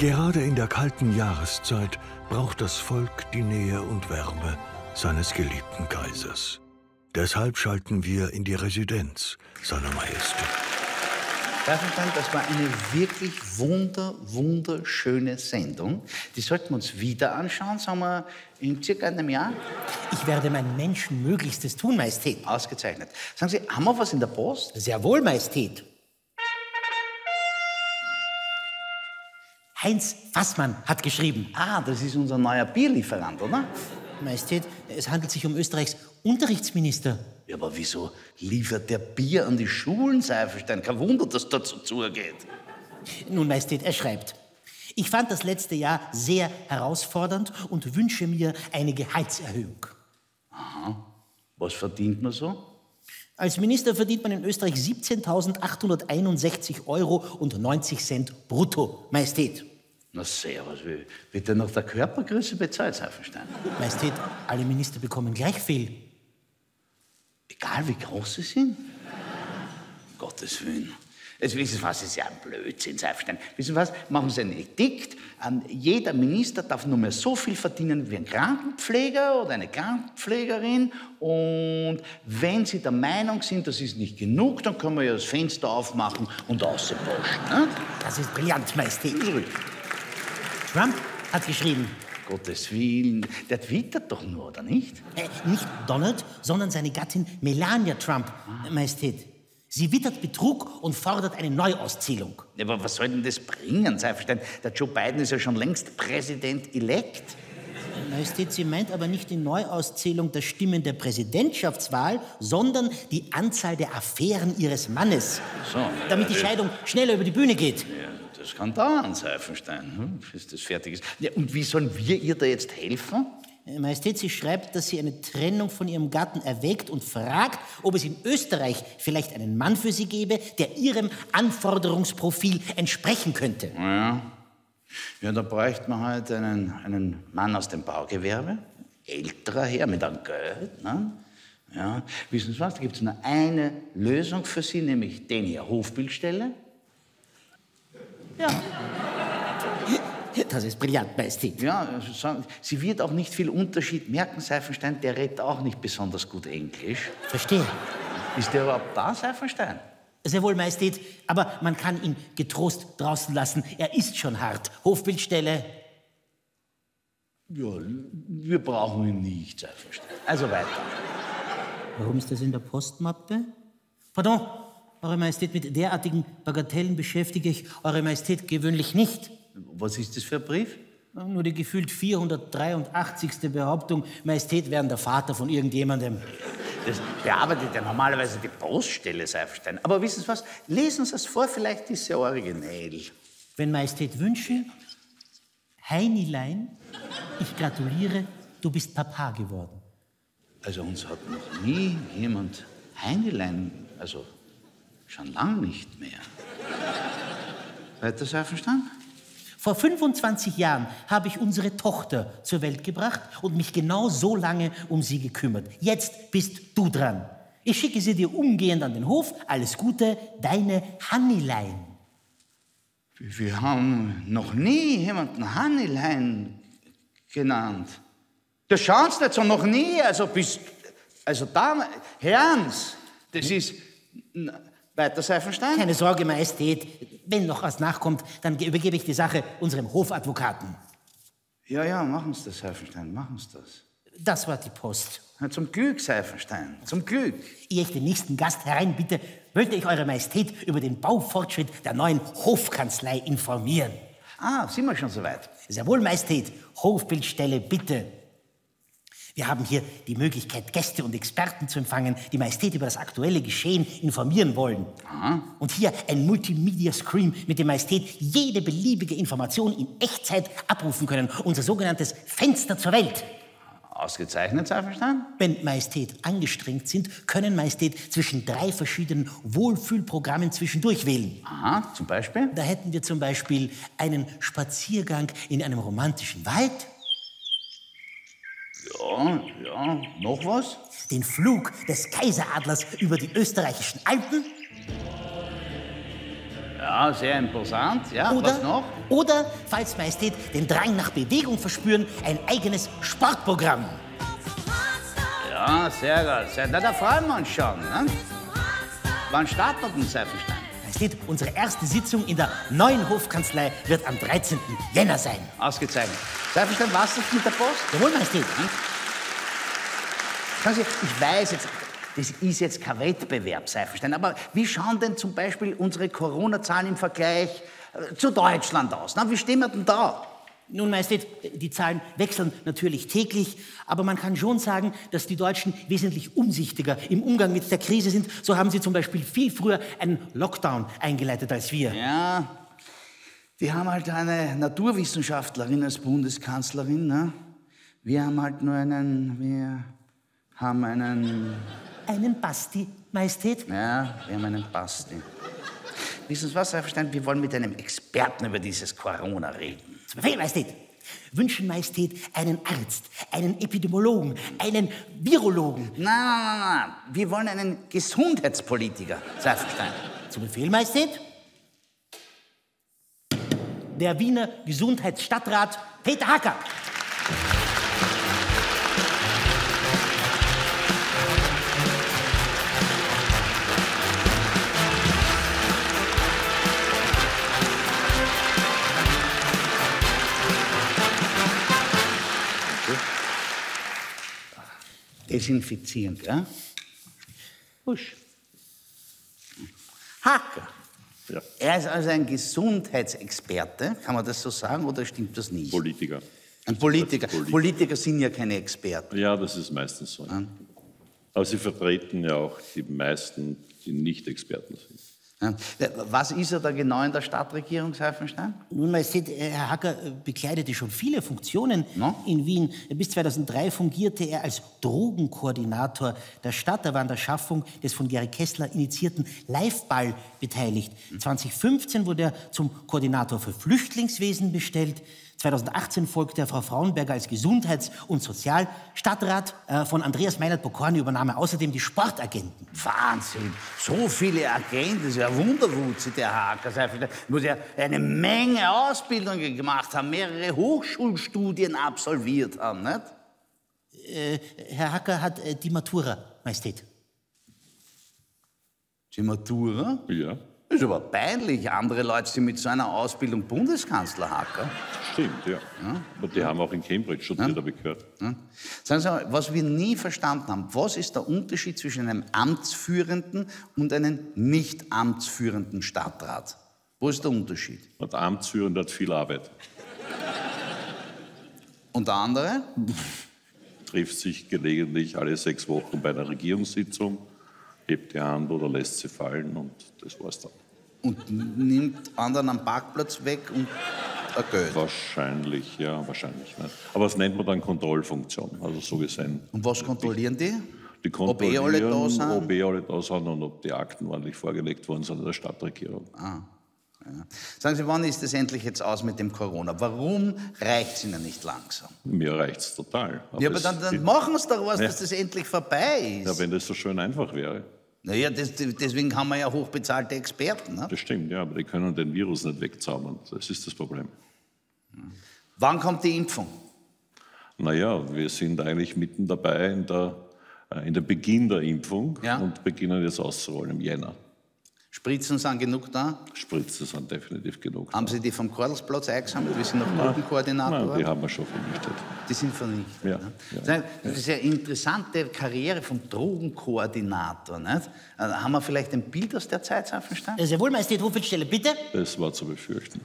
Gerade in der kalten Jahreszeit braucht das Volk die Nähe und Wärme seines geliebten Kaisers. Deshalb schalten wir in die Residenz seiner Majestät. Das war eine wirklich wunderschöne Sendung. Die sollten wir uns wieder anschauen, sagen wir in circa einem Jahr. Ich werde mein Menschenmöglichstes tun, Majestät. Ausgezeichnet. Sagen Sie, haben wir was in der Post? Sehr wohl, Majestät. Heinz Fassmann hat geschrieben. Ah, das ist unser neuer Bierlieferant, oder? Majestät, es handelt sich um Österreichs Unterrichtsminister. Ja, aber wieso liefert der Bier an die Schulen, Seifelstein? Kein Wunder, dass das so zugeht. Nun, Majestät, er schreibt: Ich fand das letzte Jahr sehr herausfordernd und wünsche mir eine Gehaltserhöhung. Aha. Was verdient man so? Als Minister verdient man in Österreich 17.861,90 € brutto, Majestät. Na servus, wie wird denn nach der Körpergröße bezahlt, Seifelstein? Majestät, alle Minister bekommen gleich viel. Egal wie groß sie sind? Um Gottes Willen. Jetzt wissen Sie was, das ist ja ein Blödsinn, Seifelstein. Wissen Sie was, machen Sie ein Edikt. Jeder Minister darf nur mehr so viel verdienen wie ein Krankenpfleger oder eine Krankenpflegerin. Und wenn Sie der Meinung sind, das ist nicht genug, dann können wir ja das Fenster aufmachen und rausposten. Ne? Das ist brillant, Majestät. Trump hat geschrieben. Gottes Willen, der twittert doch nur, oder nicht? Nicht Donald, sondern seine Gattin Melania Trump, Majestät. Sie wittert Betrug und fordert eine Neuauszählung. Ja, aber was soll denn das bringen, Seifelstein? Der Joe Biden ist ja schon längst Präsident-elect. Majestät, sie meint aber nicht die Neuauszählung der Stimmen der Präsidentschaftswahl, sondern die Anzahl der Affären ihres Mannes. So, damit die Scheidung schneller über die Bühne geht. Ja, das kann dauern, Seifelstein, bis das fertig ist. Ja, und wie sollen wir ihr da jetzt helfen? Majestät, sie schreibt, dass sie eine Trennung von ihrem Gatten erwägt und fragt, ob es in Österreich vielleicht einen Mann für sie gäbe, der ihrem Anforderungsprofil entsprechen könnte. Ja, da bräuchte man halt einen Mann aus dem Baugewerbe, älterer Herr mit einem Geld. Ne? Ja, wissen Sie was, da gibt es nur eine Lösung für Sie, nämlich den hier, Hofbildstelle. Ja. Das ist brillant, Majestät. Ja, sie wird auch nicht viel Unterschied merken, Seifelstein, der redet auch nicht besonders gut Englisch. Verstehe. Ist der überhaupt da, Seifelstein? Sehr wohl, Majestät, aber man kann ihn getrost draußen lassen. Er ist schon hart. Hofbildstelle. Ja, wir brauchen ihn nicht, Seifelstein. Also weiter. Warum ist das in der Postmappe? Pardon, Eure Majestät, mit derartigen Bagatellen beschäftige ich Eure Majestät gewöhnlich nicht. Was ist das für ein Brief? Nur die gefühlt 483. Behauptung, Majestät wären der Vater von irgendjemandem. Das bearbeitet ja normalerweise die Poststelle, Seifelstein. Aber wissen Sie was? Lesen Sie es vor, vielleicht ist es ja originell. Wenn Majestät wünschen, Heinilein, ich gratuliere, du bist Papa geworden. Also uns hat noch nie jemand Heinilein, also schon lang nicht mehr. Weiter, Seifelstein? Vor 25 Jahren habe ich unsere Tochter zur Welt gebracht und mich genau so lange um sie gekümmert. Jetzt bist du dran. Ich schicke sie dir umgehend an den Hof. Alles Gute, deine Hannilein. Wir haben noch nie jemanden Hannilein genannt. Das schaust du jetzt so noch nie, also da, Herrns, das ist... Weiter, Seifelstein? Keine Sorge, Majestät. Wenn noch was nachkommt, dann übergebe ich die Sache unserem Hofadvokaten. Ja, machen Sie das, Seifelstein, machen Sie das. Das war die Post. Ja, zum Glück, Seifelstein, zum Glück. Ehe ich den nächsten Gast hereinbitte, wollte ich Eure Majestät über den Baufortschritt der neuen Hofkanzlei informieren. Ah, sind wir schon soweit? Sehr wohl, Majestät. Hofbildstelle, bitte. Wir haben hier die Möglichkeit, Gäste und Experten zu empfangen, die Majestät über das aktuelle Geschehen informieren wollen. Aha. Und hier ein Multimedia-Screen, mit dem Majestät jede beliebige Information in Echtzeit abrufen können. Unser sogenanntes Fenster zur Welt. Ausgezeichnet, Seifelstein? Wenn Majestät angestrengt sind, können Majestät zwischen 3 verschiedenen Wohlfühlprogrammen zwischendurch wählen. Aha, zum Beispiel? Da hätten wir zum Beispiel einen Spaziergang in einem romantischen Wald. Ja, noch was? Den Flug des Kaiseradlers über die österreichischen Alpen. Ja, sehr imposant. Ja, was noch? Oder, falls Majestät den Drang nach Bewegung verspüren, ein eigenes Sportprogramm. Ja, sehr gut. Na, da freuen wir uns schon. Ne? Wann starten wir den Seifenstein? Majestät, unsere erste Sitzung in der neuen Hofkanzlei wird am 13. Jänner sein. Ausgezeichnet. Seifenstein, warst du mit der Post? Jawohl, Majestät. Schauen Sie, ich weiß jetzt, das ist jetzt kein Wettbewerb, Seifenstein, aber wie schauen denn zum Beispiel unsere Corona-Zahlen im Vergleich zu Deutschland aus? Na, wie stehen wir denn da? Nun, Majestät, die Zahlen wechseln natürlich täglich, aber man kann schon sagen, dass die Deutschen wesentlich umsichtiger im Umgang mit der Krise sind. So haben sie zum Beispiel viel früher einen Lockdown eingeleitet als wir. Ja, die haben halt eine Naturwissenschaftlerin als Bundeskanzlerin. Ne? Wir haben halt nur einen Basti, Majestät? Ja, wir haben einen Basti. Wissen Sie was, Seifenstein? Wir wollen mit einem Experten über dieses Corona reden. Zu Befehl, Majestät. Wünschen Majestät einen Arzt, einen Epidemiologen, einen Virologen. Nein. Wir wollen einen Gesundheitspolitiker, Seifenstein. Zu Befehl, Majestät. Der Wiener Gesundheitsstadtrat Peter Hacker. Desinfizierend, ja? Husch. Hacker. Ja. Er ist also ein Gesundheitsexperte, kann man das so sagen, oder stimmt das nicht? Politiker. Ein Politiker. Politiker sind ja keine Experten. Ja, das ist meistens so. Ja. Aber sie vertreten ja auch die meisten, die nicht Experten sind. Ja. Was ist er da genau in der Stadtregierung, Seifenstein? Nun, Majestät, Herr Hacker bekleidete schon viele Funktionen in Wien. Bis 2003 fungierte er als Drogenkoordinator der Stadt. Er war an der Schaffung des von Gary Kessler initiierten Liveball beteiligt. 2015 wurde er zum Koordinator für Flüchtlingswesen bestellt. 2018 folgte er Frau Frauenberger als Gesundheits- und Sozialstadtrat. Von Andreas Meinert-Bokorny übernahm er außerdem die Sportagenten. Wahnsinn! So viele Agenten, das ist ja Wunderwutzi, der Hacker. Muss ja eine Menge Ausbildungen gemacht haben, mehrere Hochschulstudien absolviert haben, nicht? Herr Hacker hat die Matura, Majestät. Die Matura? Ja. Das ist aber peinlich. Andere Leute sind mit so einer Ausbildung Bundeskanzler, Hacker. Stimmt, ja. Aber die haben auch in Cambridge studiert, habe ich gehört. Ja. Sagen Sie mal, was wir nie verstanden haben, was ist der Unterschied zwischen einem amtsführenden und einem nicht amtsführenden Stadtrat? Wo ist der Unterschied? Der Amtsführende hat viel Arbeit. Und der andere? Trifft sich gelegentlich alle 6 Wochen bei einer Regierungssitzung, hebt die Hand oder lässt sie fallen und das war's dann. Und nimmt anderen am Parkplatz weg und ein Geld? Wahrscheinlich, ja, wahrscheinlich. Nicht. Aber das nennt man dann Kontrollfunktion, also so gesehen. Und was kontrollieren die? Die kontrollieren, alle da sind? ob alle da sind und ob die Akten ordentlich vorgelegt worden sind in der Stadtregierung. Ja. Sagen Sie, wann ist es endlich jetzt aus mit dem Corona? Warum reicht es Ihnen nicht langsam? Mir reicht's total. Aber dann machen Sie doch was, dass das endlich vorbei ist. Ja, wenn das so schön einfach wäre. Naja, deswegen haben wir ja hochbezahlte Experten. Ne? Das stimmt, ja, aber die können den Virus nicht wegzaubern. Das ist das Problem. Wann kommt die Impfung? Naja, wir sind eigentlich mitten dabei in der Beginn der Impfung und beginnen jetzt auszurollen im Jänner. Spritzen sind genug da? Spritzen sind definitiv genug Haben Sie die vom Karlsplatz eingesammelt? Wir sind noch Gruppenkoordinator. Nein, die haben wir schon vernichtet. Die sind vernichtet. Ja, ne? ja. Das ist ja eine interessante Karriere vom Drogenkoordinator. Nicht? Haben wir vielleicht ein Bild aus der Zeit, Seifenstein? Sehr wohl, Majestät, Hoffeldstelle, bitte. Das war zu befürchten.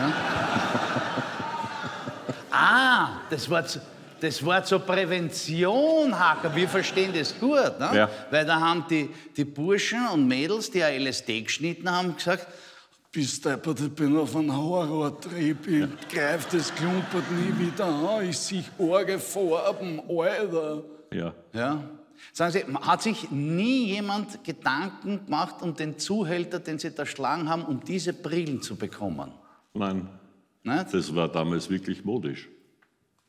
Ja? Das war zur Prävention, Hacker. Wir verstehen das gut. Ne? Ja. Weil da haben die Burschen und Mädels, die ein LSD geschnitten haben, gesagt, bist deppert, ich bin auf einem Horrortrip, ich greif das klumpert nie wieder an, ich sehe arge Farben, Alter. Ja. Sagen Sie, hat sich nie jemand Gedanken gemacht um den Zuhälter, den Sie da schlagen haben, um diese Brillen zu bekommen? Nein, Nicht? das war damals wirklich modisch.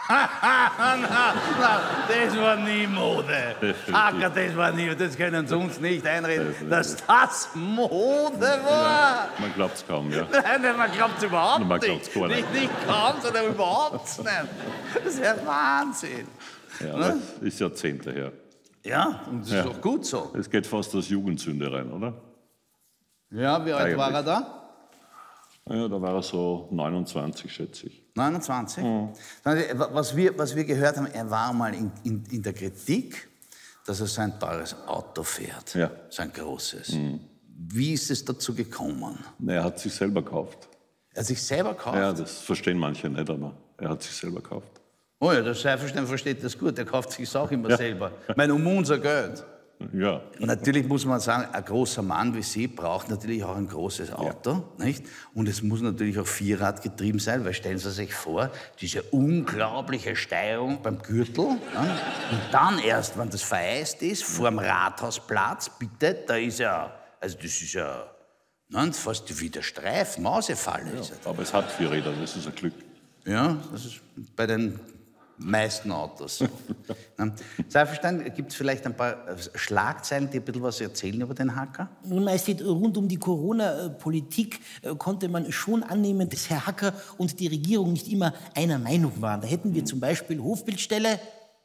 Na, das war nie Mode. Hacker, das war nie, das können Sie uns nicht einreden, dass das Mode war. Man glaubt es kaum, ja. Nein, man glaubt es überhaupt Man nicht. glaubt's gar nicht. Nicht kaum, sondern überhaupt nicht. Das ist ja Wahnsinn. Ja, das ist Jahrzehnte her. Ja, und das ist doch gut so. Es geht fast als Jugendsünde rein, oder? Ja, wie alt war er da? Ja, da war er so 29, schätze ich. 29? Was wir gehört haben, er war mal in der Kritik, dass er so ein teures Auto fährt. Ja. So ein großes. Wie ist es dazu gekommen? Er hat sich selber gekauft. Er hat sich selber gekauft? Ja, das verstehen manche nicht, aber er hat sich selber gekauft. Oh ja, der Seiferstein versteht das gut. Der kauft sich auch immer selber. Ich meine, um unser Geld. Ja. Und natürlich muss man sagen, ein großer Mann wie Sie braucht natürlich auch ein großes Auto, nicht? Und es muss natürlich auch vierradgetrieben sein, weil stellen Sie sich vor, diese unglaubliche Steigung beim Gürtel, ja? Und dann erst, wenn das vereist ist, vor dem Rathausplatz, bitte, da ist ja, also das ist ja, nein, fast wie der Streif, Mausefalle ist er. Aber es hat 4 Räder, das ist ein Glück. Ja, das ist bei den meisten Autos so. Seiferstein, gibt es vielleicht ein paar Schlagzeilen, die ein bisschen was erzählen über den Hacker? Nun, Majestät, rund um die Corona-Politik konnte man schon annehmen, dass Herr Hacker und die Regierung nicht immer einer Meinung waren. Da hätten wir zum Beispiel Hofbildstelle.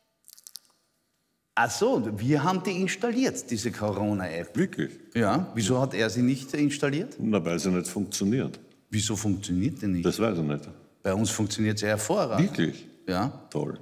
Ach so, wir haben die installiert, diese Corona-App. Wirklich? Ja, wieso hat er sie nicht installiert? Na, weil sie nicht funktioniert. Wieso funktioniert die nicht? Das weiß ich nicht. Bei uns funktioniert sie hervorragend. Wirklich? Ja. Toll.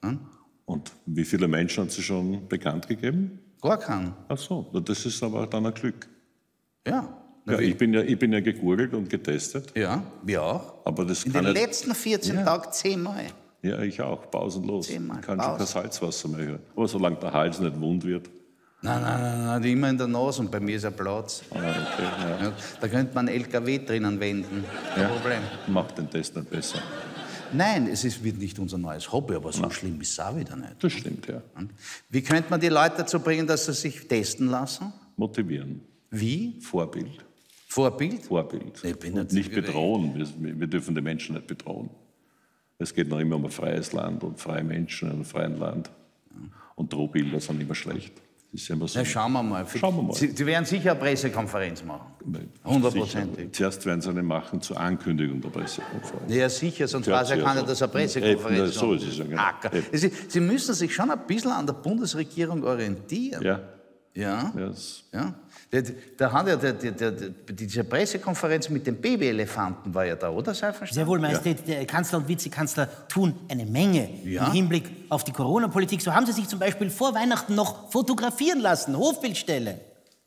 Und wie viele Menschen hat sie schon bekannt gegeben? Gar keinen. Ach so, das ist aber dann ein Glück. Ja. Ja, ich bin ja gegurgelt und getestet. Ja, wir auch. Aber das In kann den nicht. letzten 14 Tagen 10-mal. Ja, ich auch, pausenlos. 10-mal Ich kann schon kein Pause. Salzwasser mehr hören. Aber solange der Hals nicht wund wird. Nein, immer in der Nase und bei mir ist ein Platz. Okay, ja. Ja, da könnte man LKW drinnen wenden. Kein Problem. Macht den Test nicht besser. Nein, wird nicht unser neues Hobby, aber so schlimm ist es auch wieder nicht. Das stimmt, ja. Wie könnte man die Leute dazu bringen, dass sie sich testen lassen? Motivieren. Wie? Vorbild. Vorbild? Vorbild. Ich bin Und nicht bedrohen. Wir dürfen die Menschen nicht bedrohen. Es geht noch immer um ein freies Land und freie Menschen in einem freien Land. Und Drohbilder sind immer schlecht. Das ist immer so. Ja, schauen wir mal. Schauen wir mal. Sie werden sicher eine Pressekonferenz machen. 100%. Sicher. Zuerst werden sie eine machen zur Ankündigung der Pressekonferenz. Ja, sicher, sonst Ja, weiß ja ja, keiner, so. dass eine Pressekonferenz Eben, so ist es ja, genau. Hacker. Eben. Sie müssen sich schon ein bisschen an der Bundesregierung orientieren. Ja. Ja. Das, Ja. Da hat ja diese Pressekonferenz mit dem Babyelefanten war ja da, oder, Seiferstein? Sehr wohl, Majestät, der Kanzler und Vizekanzler tun eine Menge Ja. im Hinblick auf die Corona-Politik. So haben sie sich zum Beispiel vor Weihnachten noch fotografieren lassen, Hofbildstelle.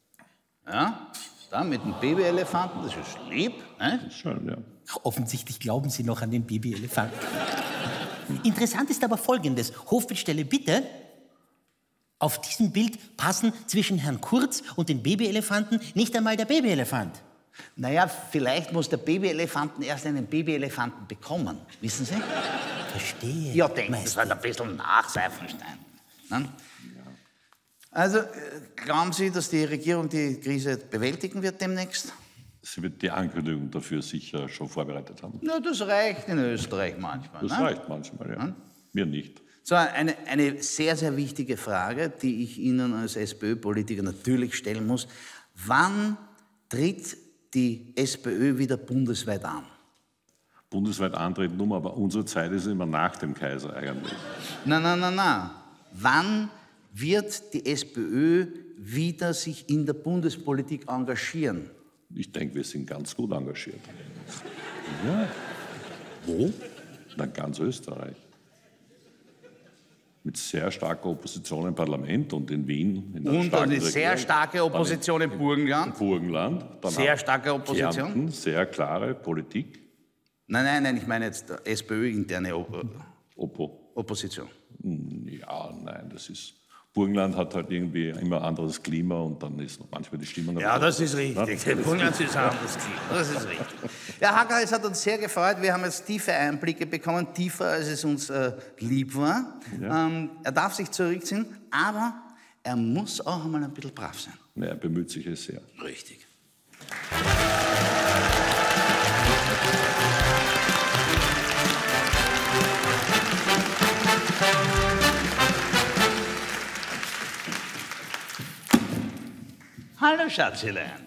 Ja, da mit dem Babyelefanten, das ist lieb. Ne? ist schön, ja. Offensichtlich glauben Sie noch an den Babyelefanten. Interessant ist aber Folgendes. Hofbildstelle, bitte. Auf diesem Bild passen zwischen Herrn Kurz und den Babyelefanten nicht einmal der Babyelefant. Naja, vielleicht muss der Babyelefanten erst einen Babyelefanten bekommen, wissen Sie? Verstehe. Ja, denken Sie Majestät. halt ein bisschen nach, Seiferstein. Ne? Also, glauben Sie, dass die Regierung die Krise bewältigen wird demnächst? Sie wird die Ankündigung dafür sicher schon vorbereitet haben. Na, das reicht in Österreich manchmal. Das ne? reicht manchmal, ja. Mir nicht. So, eine sehr, sehr wichtige Frage, die ich Ihnen als SPÖ-Politiker natürlich stellen muss. Wann tritt die SPÖ wieder bundesweit an? Bundesweit antreten, aber unsere Zeit ist immer nach dem Kaiser eigentlich. Na. Wann wird die SPÖ wieder sich in der Bundespolitik engagieren? Ich denke, wir sind ganz gut engagiert. Ja. Wo? Na, ganz Österreich. Mit sehr starker Opposition im Parlament und in Wien. In einer Und starken eine sehr Regierung. starke Opposition im Burgenland? Burgenland. Dann Sehr auch starke Opposition? Kärnten, sehr klare Politik. Nein, ich meine jetzt SPÖ-interne Oppo. Opposition. Ja, nein, das ist... Burgenland hat halt irgendwie immer ein anderes Klima und dann ist manchmal die Stimmung... Ja, das ist richtig. Burgenland ist ein anderes Klima. Das ist richtig. Ja, Hacker, es hat uns sehr gefreut. Wir haben jetzt tiefe Einblicke bekommen, tiefer als es uns lieb war. Ja. Er darf sich zurückziehen, aber er muss auch einmal ein bisschen brav sein. Ja, er bemüht sich es sehr. Richtig. Hallo, Schatzelein.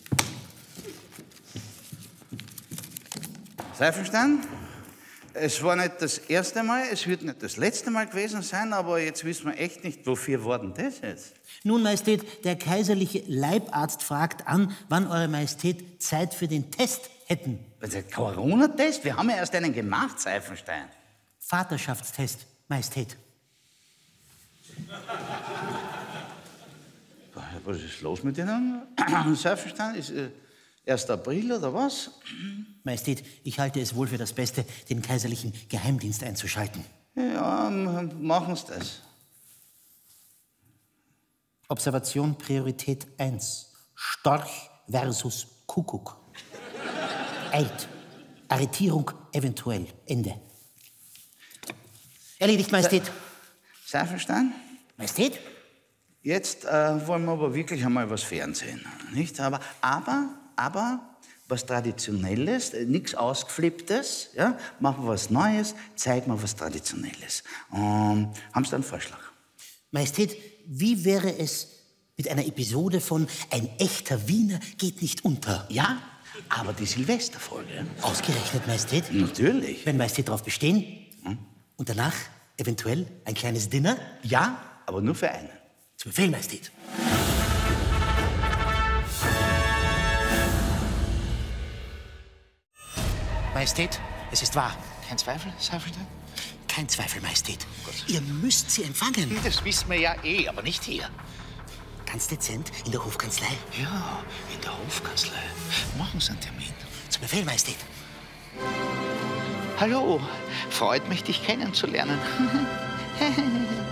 Seifenstein, es war nicht das erste Mal, es wird nicht das letzte Mal gewesen sein, aber jetzt wissen wir echt nicht, wofür war denn das jetzt? Nun, Majestät, der kaiserliche Leibarzt fragt an, wann Eure Majestät Zeit für den Test hätten. Was ist der Corona-Test? Wir haben ja erst einen gemacht, Seifenstein. Vaterschaftstest, Majestät. Was ist los mit Ihnen? Seifenstein, ist 1. April oder was? Majestät, ich halte es wohl für das Beste, den kaiserlichen Geheimdienst einzuschalten. Ja, machen Sie das. Observation Priorität 1. Storch versus Kuckuck. Eilt. Arretierung eventuell. Ende. Erledigt, Majestät. Seifenstein? Majestät? Jetzt wollen wir aber wirklich einmal was Fernsehen, nicht? Aber was Traditionelles, nichts Ausgeflipptes, ja? Machen wir was Neues, zeigen wir was Traditionelles. Haben Sie einen Vorschlag? Majestät, wie wäre es mit einer Episode von Ein echter Wiener geht nicht unter? Ja, aber die Silvesterfolge. Ausgerechnet, Majestät? Natürlich. Wenn Majestät darauf bestehen. Und danach eventuell ein kleines Dinner? Ja, aber nur für einen. Zu Befehl, Majestät. Majestät, es ist wahr. Kein Zweifel, Seifenstein? Kein Zweifel, Majestät. Ihr müsst sie empfangen. Das wissen wir ja eh, aber nicht hier. Ganz dezent in der Hofkanzlei. Ja, in der Hofkanzlei. Machen Sie einen Termin. Zu Befehl, Majestät. Hallo, freut mich, dich kennenzulernen.